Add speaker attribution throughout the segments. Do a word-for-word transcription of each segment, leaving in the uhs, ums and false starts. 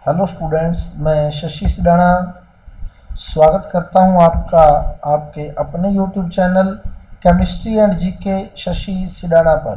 Speaker 1: Hello students, मैं शशि सिडाना स्वागत करता हूं आपका आपके अपने YouTube channel chemistry and GK Shashi Sidana पर।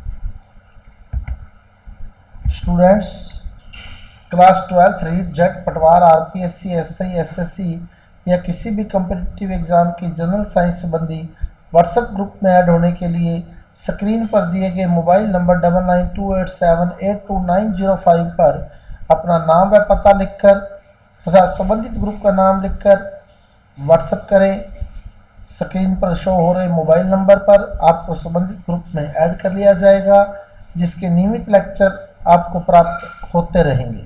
Speaker 1: Students, class twelfth REET JET Patwar RPSC SI SSC या किसी भी कम्पिटिटिव एग्ज़ाम की जनरल साइंस संबंधी व्हाट्सएप ग्रुप में ऐड होने के लिए स्क्रीन पर दिए गए mobile number double nine two eight seven eight two nine zero five पर अपना नाम व पता लिखकर तथा संबंधित ग्रुप का नाम लिखकर व्हाट्सएप करें। स्क्रीन पर शो हो रहे मोबाइल नंबर पर आपको संबंधित ग्रुप में ऐड कर लिया जाएगा, जिसके नियमित लेक्चर आपको प्राप्त होते रहेंगे।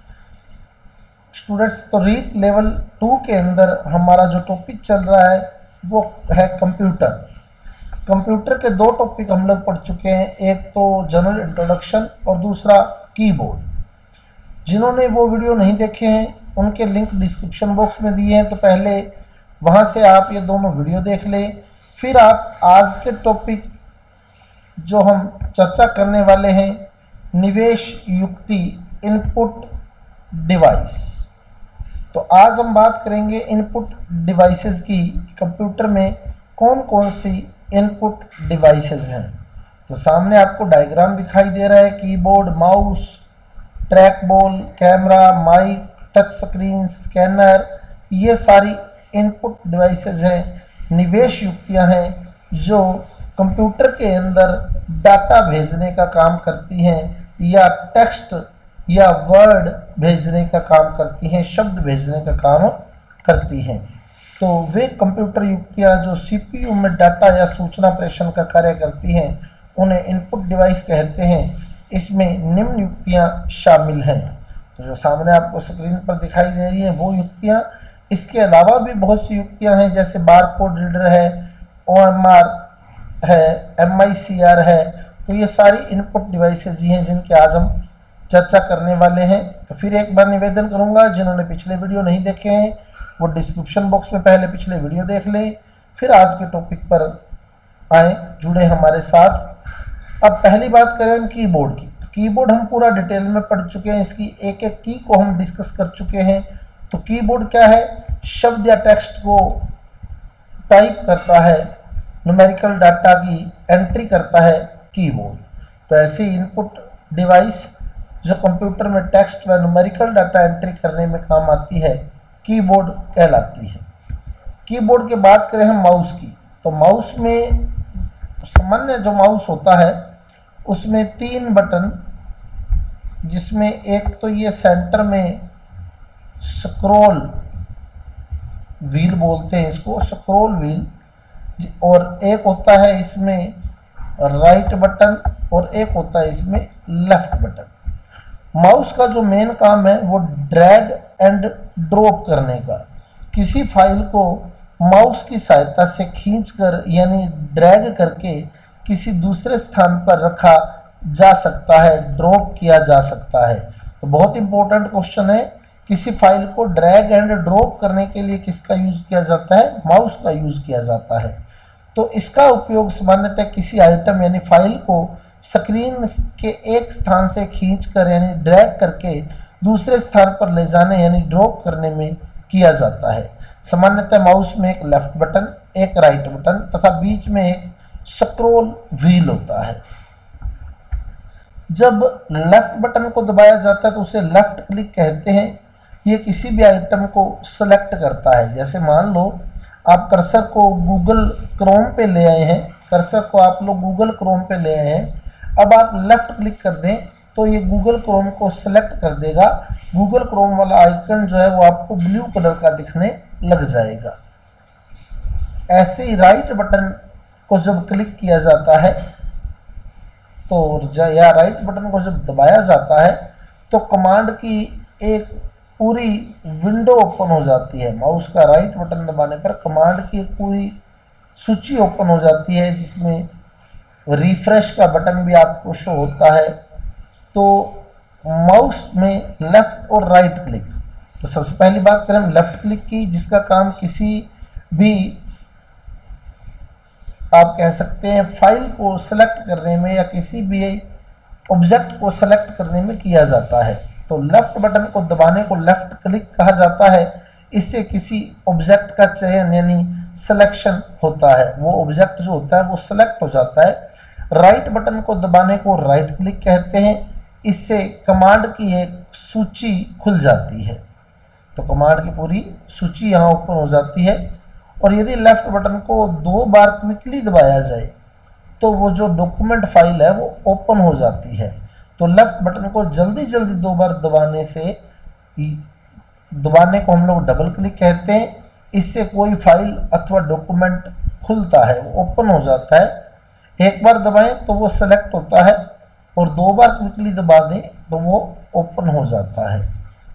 Speaker 1: स्टूडेंट्स, तो रीट लेवल टू के अंदर हमारा जो टॉपिक चल रहा है वो है कंप्यूटर। कंप्यूटर के दो टॉपिक हम लोग पढ़ चुके हैं, एक तो जनरल इंट्रोडक्शन और दूसरा कीबोर्ड। जिन्होंने वो वीडियो नहीं देखे हैं उनके लिंक डिस्क्रिप्शन बॉक्स में दिए हैं, तो पहले वहाँ से आप ये दोनों वीडियो देख लें। फिर आप आज के टॉपिक जो हम चर्चा करने वाले हैं, निवेश युक्ति इनपुट डिवाइस। तो आज हम बात करेंगे इनपुट डिवाइसेस की। कंप्यूटर में कौन कौन सी इनपुट डिवाइसेस हैं। तो सामने आपको डायग्राम दिखाई दे रहा है, keyboard, mouse, trackball, camera, mike, touch screen, scanner, ये सारी इनपुट डिवाइसेस हैं, निवेश युक्तियां हैं जो कंप्यूटर के अंदर डाटा भेजने का काम करती हैं या टेक्स्ट या वर्ड भेजने का काम करती हैं, शब्द भेजने का काम करती हैं। तो वे कंप्यूटर युक्तियां जो सीपीयू में डाटा या सूचना प्रेषण का कार्य करती हैं उन्हें इनपुट डिवाइस कहते हैं। इसमें निम्न युक्तियां शामिल हैं। तो जो सामने आपको स्क्रीन पर दिखाई दे रही हैं वो युक्तियां, इसके अलावा भी बहुत सी युक्तियां हैं, जैसे बार कोड रीडर है, ओएमआर है, एमआईसीआर है। तो ये सारी इनपुट डिवाइसेज ही हैं जिनके आज हम चर्चा करने वाले हैं। तो फिर एक बार निवेदन करूंगा, जिन्होंने पिछले वीडियो नहीं देखे हैं वो डिस्क्रिप्शन बॉक्स में पहले पिछले वीडियो देख लें, फिर आज के टॉपिक पर आए, जुड़े हमारे साथ। अब पहली बात करें हम कीबोर्ड की। तो कीबोर्ड हम पूरा डिटेल में पढ़ चुके हैं, इसकी एक एक की को हम डिस्कस कर चुके हैं। तो कीबोर्ड क्या है? शब्द या टेक्स्ट को टाइप करता है, न्यूमेरिकल डाटा की एंट्री करता है कीबोर्ड। तो ऐसी इनपुट डिवाइस जो कंप्यूटर में टेक्स्ट व न्यूमेरिकल डाटा एंट्री करने में काम आती है, कीबोर्ड कहलाती है। कीबोर्ड के बात करें हम माउस की। तो माउस में सामान्य जो माउस होता है उसमें तीन बटन, जिसमें एक तो ये सेंटर में स्क्रॉल व्हील बोलते हैं इसको, स्क्रॉल व्हील, और एक होता है इसमें राइट बटन और एक होता है इसमें लेफ्ट बटन। माउस का जो मेन काम है वो ड्रैग एंड ड्रॉप करने का। किसी फाइल को माउस की सहायता से खींचकर यानी ड्रैग करके किसी दूसरे स्थान पर रखा जा सकता है, ड्रॉप किया जा सकता है। तो बहुत इंपॉर्टेंट क्वेश्चन है, किसी फाइल को ड्रैग एंड ड्रॉप करने के लिए किसका यूज़ किया जाता है? माउस का यूज़ किया जाता है। तो इसका उपयोग सामान्यतः किसी आइटम यानी फाइल को स्क्रीन के एक स्थान से खींचकर यानी ड्रैग करके दूसरे स्थान पर ले जाने यानी ड्रॉप करने में किया जाता है। सामान्यतः माउस में एक लेफ्ट बटन, एक राइट बटन तथा बीच में एक स्क्रॉल व्हील होता है। जब लेफ्ट बटन को दबाया जाता है तो उसे लेफ्ट क्लिक कहते हैं। ये किसी भी आइटम को सेलेक्ट करता है। जैसे मान लो आप कर्सर को गूगल क्रोम पे ले आए हैं, कर्सर को आप लोग गूगल क्रोम पे ले आए हैं, अब आप लेफ्ट क्लिक कर दें तो ये गूगल क्रोम को सेलेक्ट कर देगा। गूगल क्रोम वाला आइकन जो है वो आपको ब्लू कलर का दिखने लग जाएगा। ऐसे ही राइट बटन को जब क्लिक किया जाता है तो या राइट बटन को जब दबाया जाता है तो कमांड की एक पूरी विंडो ओपन हो जाती है। माउस का राइट बटन दबाने पर कमांड की एक पूरी सूची ओपन हो जाती है, जिसमें रिफ्रेश का बटन भी आपको शो होता है। तो माउस में लेफ्ट और राइट क्लिक, तो सबसे पहली बात करें हम लेफ्ट क्लिक की, जिसका काम किसी भी आप कह सकते हैं फाइल को सेलेक्ट करने में या किसी भी ऑब्जेक्ट को सेलेक्ट करने में किया जाता है। तो लेफ्ट बटन को दबाने को लेफ्ट क्लिक कहा जाता है। इससे किसी ऑब्जेक्ट का चयन यानी सिलेक्शन होता है, वो ऑब्जेक्ट जो होता है वो सिलेक्ट हो जाता है। राइट बटन को दबाने को राइट क्लिक कहते हैं। इससे कमांड की एक सूची खुल जाती है, तो कमांड की पूरी सूची यहाँ ओपन हो जाती है। और यदि लेफ्ट बटन को दो बार क्विकली दबाया जाए तो वो जो डॉक्यूमेंट फाइल है वो ओपन हो जाती है। तो लेफ्ट बटन को जल्दी जल्दी दो बार दबाने से दबाने को हम लोग डबल क्लिक कहते हैं। इससे कोई फाइल अथवा डॉक्यूमेंट खुलता है, वो ओपन हो जाता है। एक बार दबाएं तो वो सेलेक्ट होता है और दो बार क्विकली दबा दें तो वो ओपन हो जाता है।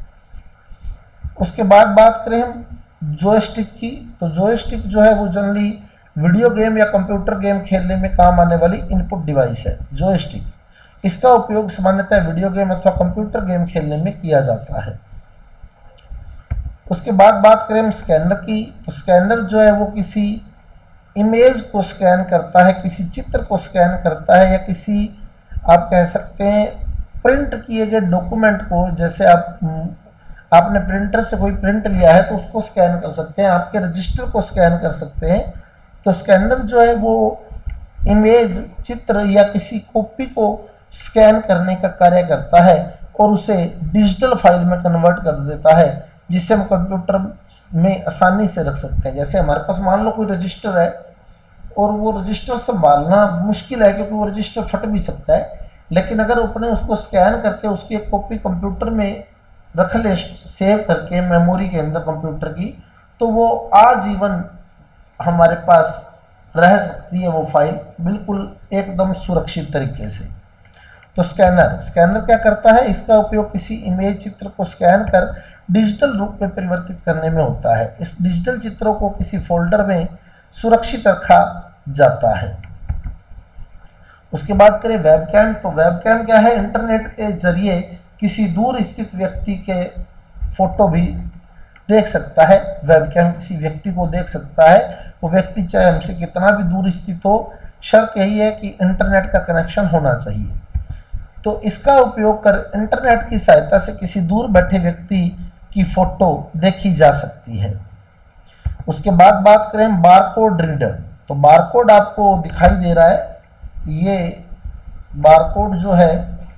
Speaker 1: उसके बाद बात करें हम जॉयस्टिक की, तो जॉयस्टिक जो है वो जनरली वीडियो गेम या कंप्यूटर गेम खेलने में काम आने वाली इनपुट डिवाइस है जॉयस्टिक। इसका उपयोग सामान्यतः वीडियो गेम अथवा कंप्यूटर गेम खेलने में किया जाता है। उसके बाद बात करें हम स्कैनर की, तो स्कैनर जो है वो किसी इमेज को स्कैन करता है, किसी चित्र को स्कैन करता है, या किसी आप कह सकते हैं प्रिंट किए गए डॉक्यूमेंट को, जैसे आप आपने प्रिंटर से कोई प्रिंट लिया है तो उसको स्कैन कर सकते हैं, आपके रजिस्टर को स्कैन कर सकते हैं। तो स्कैनर जो है वो इमेज, चित्र या किसी कॉपी को स्कैन करने का कार्य करता है और उसे डिजिटल फाइल में कन्वर्ट कर देता है, जिससे हम कंप्यूटर में आसानी से रख सकते हैं। जैसे हमारे पास मान लो कोई रजिस्टर है और वो रजिस्टर संभालना मुश्किल है क्योंकि वो रजिस्टर फट भी सकता है, लेकिन अगर अपने उसको स्कैन करके उसकी एक कॉपी कंप्यूटर में रख ले, सेव करके मेमोरी के अंदर कंप्यूटर की, तो वो आजीवन हमारे पास रह सकती है वो फाइल, बिल्कुल एकदम सुरक्षित तरीके से। तो स्कैनर स्कैनर क्या करता है, इसका उपयोग किसी इमेज, चित्र को स्कैन कर डिजिटल रूप में परिवर्तित करने में होता है। इस डिजिटल चित्रों को किसी फोल्डर में सुरक्षित रखा जाता है। उसके बाद करें वेबकैम, तो वेबकैम क्या है, इंटरनेट के जरिए किसी दूर स्थित व्यक्ति के फोटो भी देख सकता है। वेबकैम किसी व्यक्ति को देख सकता है, वो व्यक्ति चाहे हमसे कितना भी दूर स्थित हो, शर्त यही है कि इंटरनेट का कनेक्शन होना चाहिए। तो इसका उपयोग कर इंटरनेट की सहायता से किसी दूर बैठे व्यक्ति की फोटो देखी जा सकती है। उसके बाद बात करें बारकोड रीडर, तो बारकोड आपको दिखाई दे रहा है, ये बारकोड जो है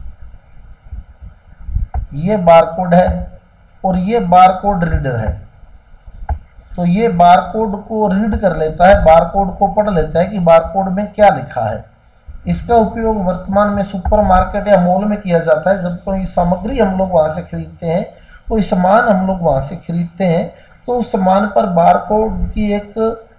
Speaker 1: ये बारकोड है और ये बारकोड रीडर है। तो ये बारकोड को रीड कर लेता है, बारकोड को पढ़ लेता है कि बारकोड में क्या लिखा है। इसका उपयोग वर्तमान में सुपरमार्केट या मॉल में किया जाता है। जब कोई सामग्री हम लोग वहाँ से खरीदते हैं, कोई सामान हम लोग वहाँ से खरीदते हैं, तो उस सामान पर बारकोड की एक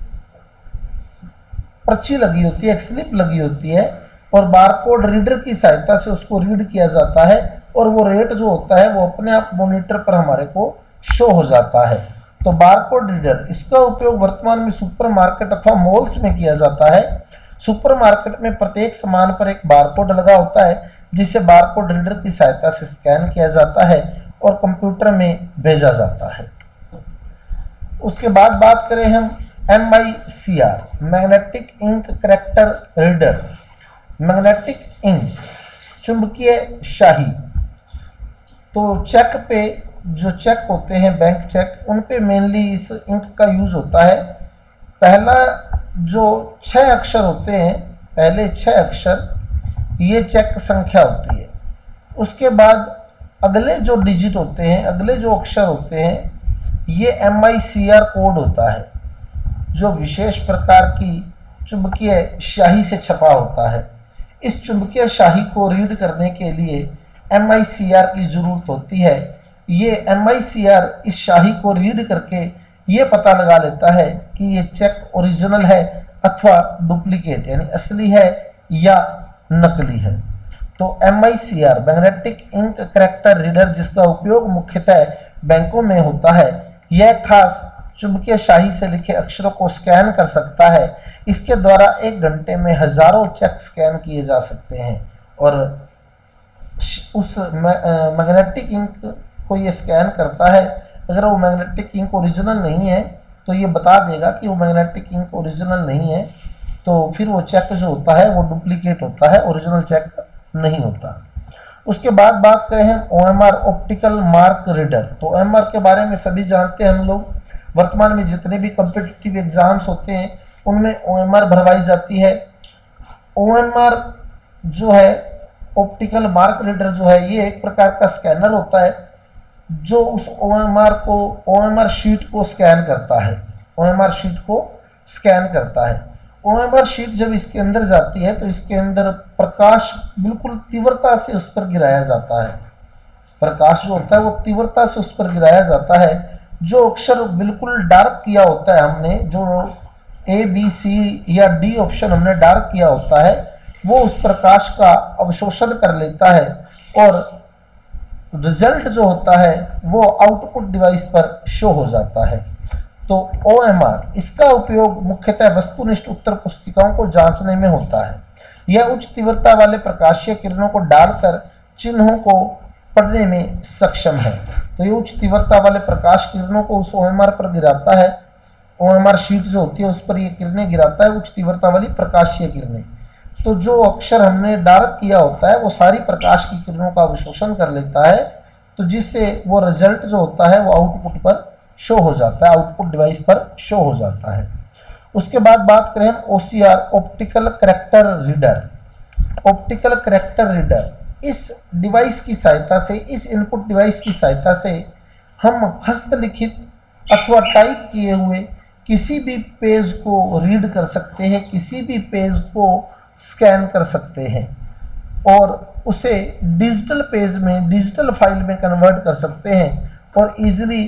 Speaker 1: पर्ची लगी होती है, एक स्लिप लगी होती है, और बारकोड रीडर की सहायता से उसको रीड किया जाता है और वो रेट जो होता है वो अपने आप मॉनिटर पर हमारे को शो हो जाता है। तो बारकोड रीडर, इसका उपयोग वर्तमान में सुपरमार्केट अथवा मॉल्स में किया जाता है। सुपरमार्केट में प्रत्येक सामान पर एक बारकोड लगा होता है, जिसे बारकोड रीडर की सहायता से स्कैन किया जाता है और कंप्यूटर में भेजा जाता है। उसके बाद बात करें हम M I C R, magnetic ink character reader. Magnetic ink, चुंबकीय शाही, तो चेक पे जो चेक होते हैं, बैंक चेक, उन पे मेनली इस इंक का यूज होता है। पहला जो छह अक्षर होते हैं, पहले छह अक्षर ये चेक संख्या होती है। उसके बाद अगले जो डिजिट होते हैं, अगले जो अक्षर होते हैं, ये M I C R code होता है, जो विशेष प्रकार की चुंबकीय शाही से छपा होता है। इस चुंबकीय शाही को रीड करने के लिए एम आई सी आर की ज़रूरत होती है। ये एम आई सी आर इस शाही को रीड करके ये पता लगा लेता है कि ये चेक ओरिजिनल है अथवा डुप्लीकेट, यानी असली है या नकली है। तो M I C R, magnetic ink character reader, जिसका उपयोग मुख्यतः बैंकों में होता है, यह खास चुंबकीय शाही से लिखे अक्षरों को स्कैन कर सकता है। इसके द्वारा एक घंटे में हजारों चेक स्कैन किए जा सकते हैं और उस मैग्नेटिक इंक को ये स्कैन करता है। अगर वो मैग्नेटिक इंक ओरिजिनल नहीं है तो ये बता देगा कि वो मैग्नेटिक इंक ओरिजिनल नहीं है, तो फिर वो चेक जो होता है वो डुप्लीकेट होता है, ओरिजिनल चेक नहीं होता। उसके बाद बात करें हम O M R optical mark reader. तो ओ एम आर के बारे में सभी जानते हैं हम लोग, वर्तमान में जितने भी कम्पिटिटिव एग्जाम्स होते हैं उनमें ओ एम आर भरवाई जाती है। ओ एम आर जो है ऑप्टिकल मार्क रीडर जो है ये एक प्रकार का स्कैनर होता है जो उस ओ एम आर को ओ एम आर शीट को स्कैन करता है, ओ एम आर शीट को स्कैन करता है। ओ एम आर शीट जब इसके अंदर जाती है तो इसके अंदर प्रकाश बिल्कुल तीव्रता से उस पर गिराया जाता है, प्रकाश जो होता है वो तीव्रता से उस पर गिराया जाता है। जो अक्षर बिल्कुल डार्क किया होता है हमने, जो ए बी सी या डी ऑप्शन हमने डार्क किया होता है, वो उस प्रकाश का अवशोषण कर लेता है और रिजल्ट जो होता है वो आउटपुट डिवाइस पर शो हो जाता है। तो ओ एम आर इसका उपयोग मुख्यतः वस्तुनिष्ठ उत्तर पुस्तिकाओं को जांचने में होता है। यह उच्च तीव्रता वाले प्रकाशीय किरणों को डालकर चिन्हों को पढ़ने में सक्षम है। तो ये उच्च तीव्रता वाले प्रकाश किरणों को उस ओ एम आर पर गिराता है, ओ एम आर शीट जो होती है उस पर ये किरणें गिराता है, उच्च तीव्रता वाली प्रकाशीय किरणें। तो जो अक्षर हमने डार्क किया होता है वो सारी प्रकाश की किरणों का अवशोषण कर लेता है, तो जिससे वो रिजल्ट जो होता है वो आउटपुट पर शो हो जाता है, आउटपुट डिवाइस पर शो हो जाता है। उसके बाद बात करें हम O C R optical character reader. Optical character reader इस डिवाइस की सहायता से, इस इनपुट डिवाइस की सहायता से हम हस्तलिखित अथवा टाइप किए हुए किसी भी पेज को रीड कर सकते हैं, किसी भी पेज को स्कैन कर सकते हैं और उसे डिजिटल पेज में, डिजिटल फाइल में कन्वर्ट कर सकते हैं और इजीली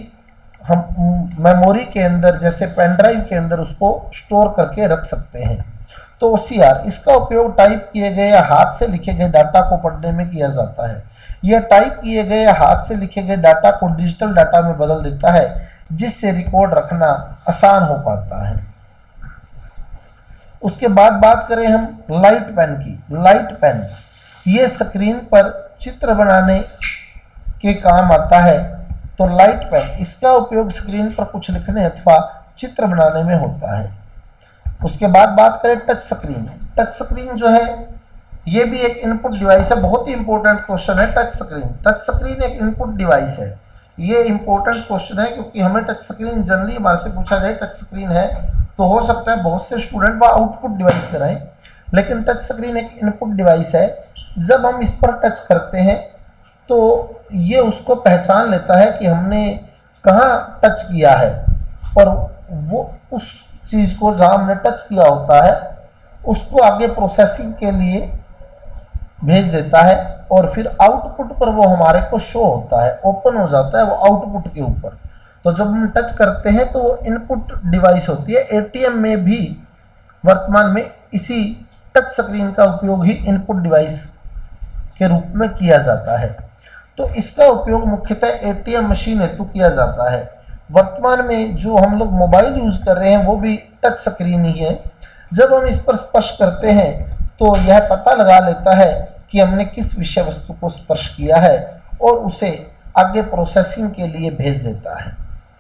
Speaker 1: हम मेमोरी के अंदर जैसे पेन ड्राइव के अंदर उसको स्टोर करके रख सकते हैं। तो ओ सी आर इसका उपयोग टाइप किए गए या हाथ से लिखे गए डाटा को पढ़ने में किया जाता है। यह टाइप किए गए या हाथ से लिखे गए डाटा को डिजिटल डाटा में बदल देता है, जिससे रिकॉर्ड रखना आसान हो पाता है। उसके बाद बात करें हम लाइट पेन की। लाइट पेन ये स्क्रीन पर चित्र बनाने के काम आता है। तो लाइट पेन इसका उपयोग स्क्रीन पर कुछ लिखने अथवा चित्र बनाने में होता है। उसके बाद बात करें टच स्क्रीन। टच स्क्रीन जो है ये भी एक इनपुट डिवाइस है, बहुत ही इंपॉर्टेंट क्वेश्चन है टच स्क्रीन। टच स्क्रीन एक इनपुट डिवाइस है, ये इंपॉर्टेंट क्वेश्चन है क्योंकि हमें टच स्क्रीन जनरली हमारे से पूछा जाए टच स्क्रीन है तो हो सकता है बहुत से स्टूडेंट वह आउटपुट डिवाइस कराएं, लेकिन टच स्क्रीन एक इनपुट डिवाइस है। जब हम इस पर टच करते हैं तो ये उसको पहचान लेता है कि हमने कहाँ टच किया है और वो उस चीज़ को जहाँ हमने टच किया होता है उसको आगे प्रोसेसिंग के लिए भेज देता है और फिर आउटपुट पर वो हमारे को शो होता है, ओपन हो जाता है वो आउटपुट के ऊपर। तो जब हम टच करते हैं तो वो इनपुट डिवाइस होती है। ए टी एम में भी वर्तमान में इसी टच स्क्रीन का उपयोग ही इनपुट डिवाइस के रूप में किया जाता है। तो इसका उपयोग मुख्यतः ए टी एम मशीन हेतु किया जाता है। वर्तमान में जो हम लोग मोबाइल यूज़ कर रहे हैं वो भी टच स्क्रीन ही है। जब हम इस पर स्पर्श करते हैं तो यह पता लगा लेता है कि हमने किस विषय वस्तु को स्पर्श किया है और उसे आगे प्रोसेसिंग के लिए भेज देता है।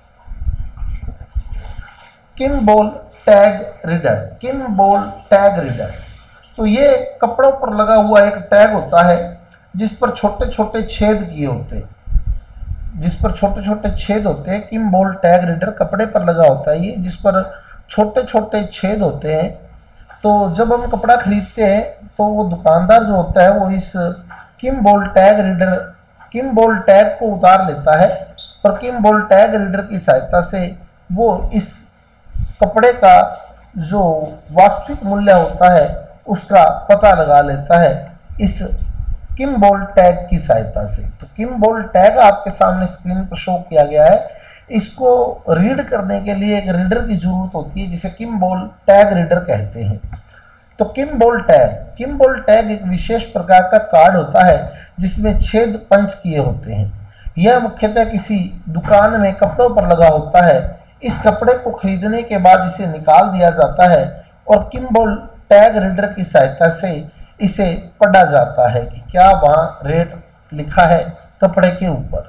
Speaker 1: Kimball tag reader. Kimball tag reader तो ये कपड़ों पर लगा हुआ एक टैग होता है जिस पर छोटे छोटे छेद किए होते हैं, जिस पर छोटे छोटे छेद होते हैं। किम्बॉल टैग रीडर कपड़े पर लगा होता है ये, जिस पर छोटे छोटे छेद होते हैं। तो जब हम कपड़ा खरीदते हैं तो वो दुकानदार जो होता है वो इस Kimball tag reader Kimball tag को उतार लेता है और किम्बॉल टैग रीडर की सहायता से वो इस कपड़े का जो वास्तविक मूल्य होता है उसका पता लगा लेता है इस किम्बॉल टैग की सहायता से। तो किम्बॉल टैग आपके सामने स्क्रीन पर शो किया गया है। इसको रीड करने के लिए एक रीडर की जरूरत होती है जिसे किम्बॉल टैग रीडर कहते हैं। तो किम्बॉल टैग किम्बॉल टैग एक विशेष प्रकार का कार्ड होता है जिसमें छेद पंच किए होते हैं। यह मुख्यतः किसी दुकान में कपड़ों पर लगा होता है। इस कपड़े को खरीदने के बाद इसे निकाल दिया जाता है और किम्बॉल टैग रीडर की सहायता से इसे पढ़ा जाता है कि क्या वहाँ रेट लिखा है कपड़े के ऊपर।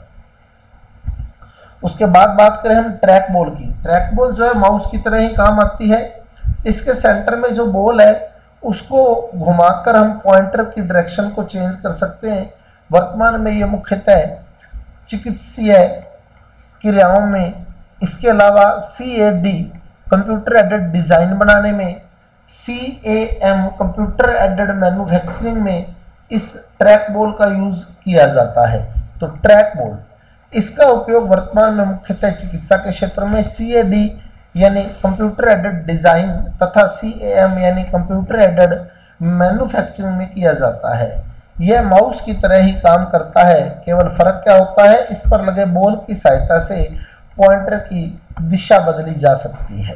Speaker 1: उसके बाद बात करें हम ट्रैक बॉल की। ट्रैक बॉल जो है माउस की तरह ही काम आती है। इसके सेंटर में जो बॉल है उसको घुमाकर हम पॉइंटर की डायरेक्शन को चेंज कर सकते हैं। वर्तमान में ये मुख्यतः चिकित्सीय क्रियाओं में, इसके अलावा C A D computer aided design बनाने में, C A M computer aided manufacturing में इस ट्रैक बॉल का यूज़ किया जाता है। तो ट्रैक बॉल, इसका उपयोग वर्तमान में मुख्यतः चिकित्सा के क्षेत्र में सी ए डी यानी कंप्यूटर एडेड डिज़ाइन तथा सी ए एम यानी कंप्यूटर एडेड मैन्युफैक्चरिंग में किया जाता है। यह माउस की तरह ही काम करता है, केवल फर्क क्या होता है, इस पर लगे बॉल की सहायता से पॉइंटर की दिशा बदली जा सकती है।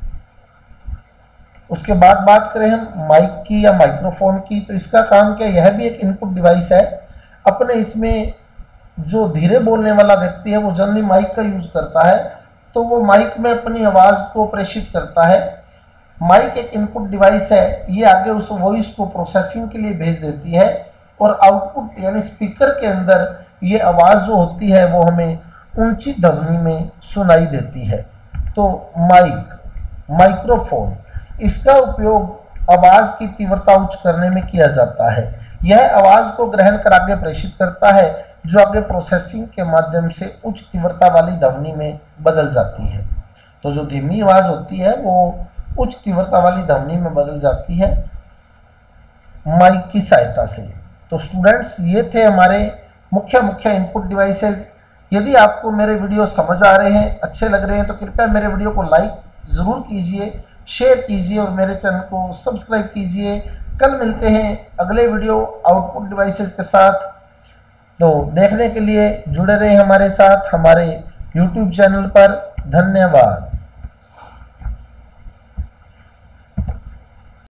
Speaker 1: उसके बाद बात करें हम माइक की या माइक्रोफोन की, तो इसका काम क्या, यह भी एक इनपुट डिवाइस है। अपने इसमें जो धीरे बोलने वाला व्यक्ति है वो जनरली माइक का यूज़ करता है, तो वो माइक में अपनी आवाज़ को प्रेषित करता है। माइक एक इनपुट डिवाइस है, ये आगे उस वॉइस को प्रोसेसिंग के लिए भेज देती है और आउटपुट यानी स्पीकर के अंदर ये आवाज़ जो होती है वो हमें ऊंची ध्वनि में सुनाई देती है। तो माइक, माइक्रोफोन, इसका उपयोग आवाज़ की तीव्रता उच्च करने में किया जाता है। यह आवाज़ को ग्रहण कर आगे प्रेषित करता है, जो आगे प्रोसेसिंग के माध्यम से उच्च तीव्रता वाली ध्वनि में बदल जाती है। तो जो धीमी आवाज़ होती है वो उच्च तीव्रता वाली ध्वनि में बदल जाती है माइक की सहायता से। तो स्टूडेंट्स, ये थे हमारे मुख्य मुख्य इनपुट डिवाइसेस। यदि आपको मेरे वीडियो समझ आ रहे हैं, अच्छे लग रहे हैं, तो कृपया मेरे वीडियो को लाइक ज़रूर कीजिए, शेयर कीजिए और मेरे चैनल को सब्सक्राइब कीजिए। कल मिलते हैं अगले वीडियो आउटपुट डिवाइसेस के साथ। तो देखने के लिए जुड़े रहे हमारे साथ हमारे यूट्यूब चैनल पर। धन्यवाद।